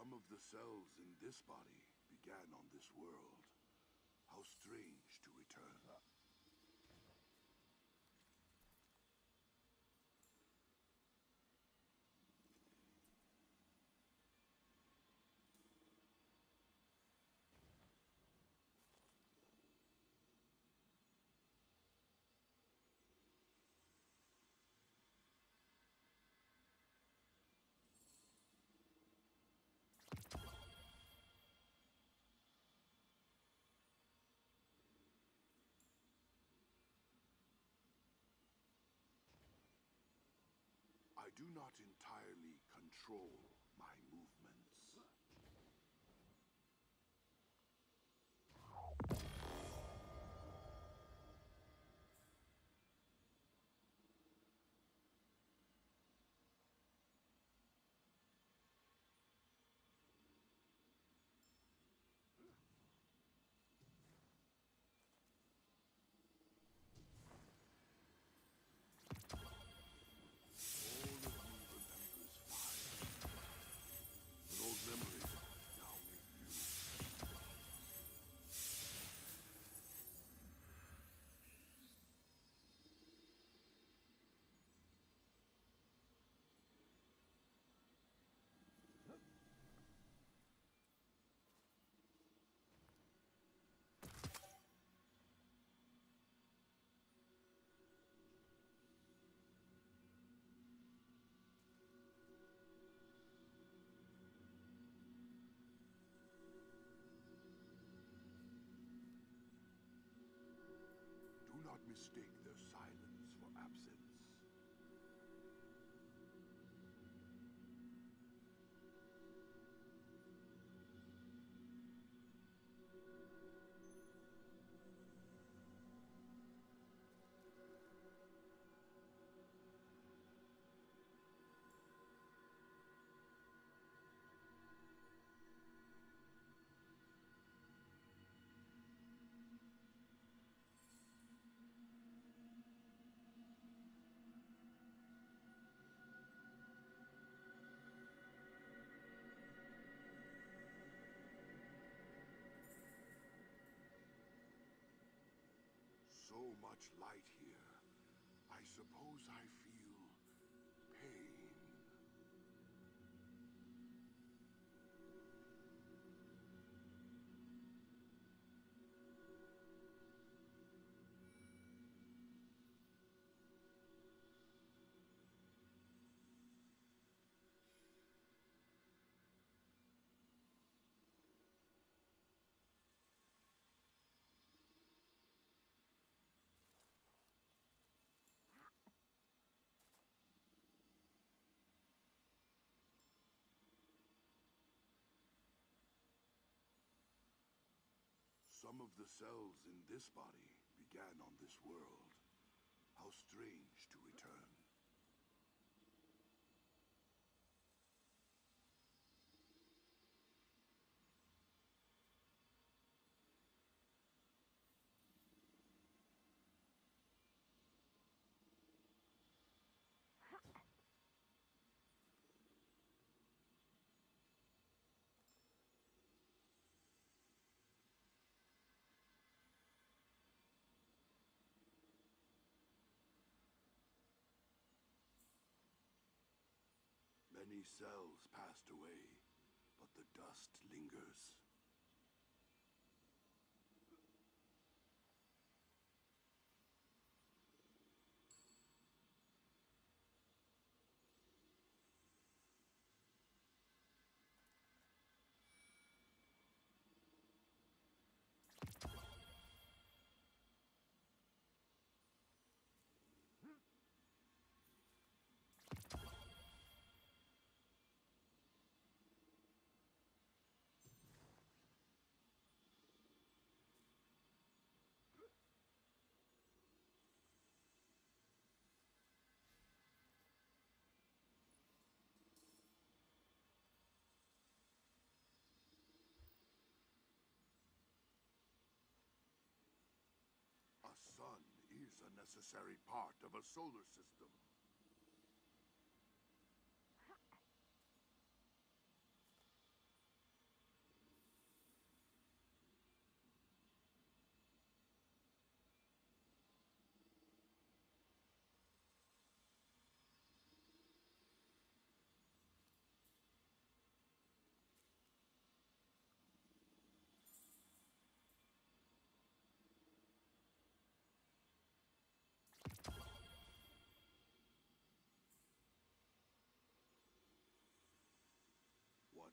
Some of the cells in this body began on this world. How strange to return. I do not entirely control my movements. Memories now with you. Do not mistake their silence for absence. So much light here. I suppose I feel pain. Some of the cells in this body began on this world. How strange to return. Many cells passed away, but the dust lingers. A sun is a necessary part of a solar system.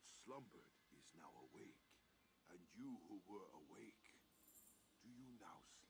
slumbered is now awake, and you who were awake, do you now